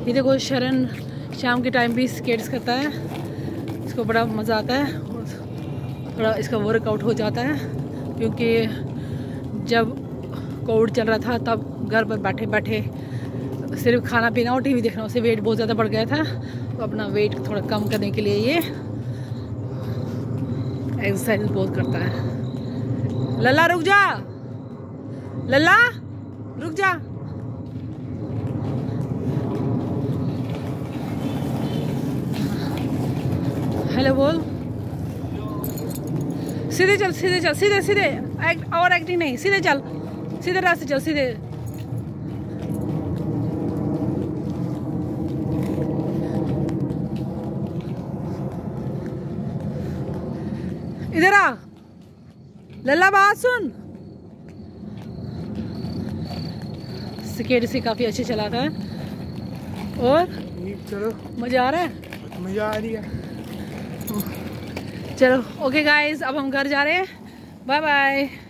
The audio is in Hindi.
ये देखो शरण शाम के टाइम भी स्केट्स करता है, इसको बड़ा मज़ा आता है, थोड़ा इसका वर्कआउट हो जाता है। क्योंकि जब कोविड चल रहा था तब घर पर बैठे बैठे सिर्फ खाना पीना और टीवी देखना, उससे वेट बहुत ज़्यादा बढ़ गया था। तो अपना वेट थोड़ा कम करने के लिए ये एक्सरसाइज बहुत करता है। लल्ला रुक जा, लल्ला रुक जा। हेलो बोल। सीधे चल, सीधे चल, सीधे सीधे, और एक्टिंग नहीं, सीधे चल, सीधे रास्ते चल, सीधे। इधर आ लल्ला, बात सुन। स्केट से काफी अच्छे चलाता है और चलो मजा आ रहा है, मजा आ रही है। चलो ओके गाइस, अब हम घर जा रहे हैं। Bye bye.